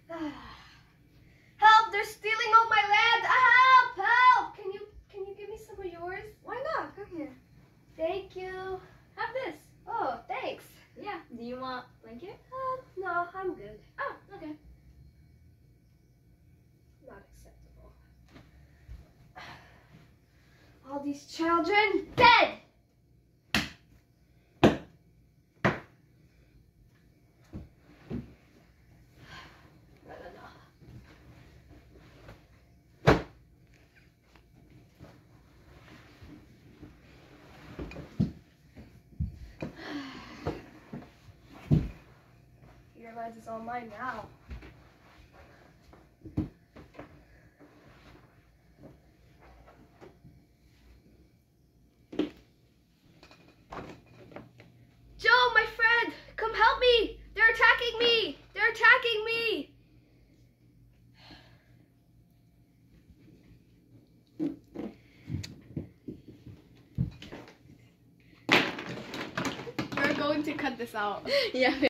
Help! They're stealing all my land! Help! Help! Can you give me some of yours? Why not? Come here. Thank you. Have this. Oh, thanks. Yeah. Do you want blanket? No, I'm good. Oh, okay. Not acceptable. All these children dead! Your land is all mine now. Joe, my friend, come help me! They're attacking me! They're attacking me! We're going to cut this out. Yeah.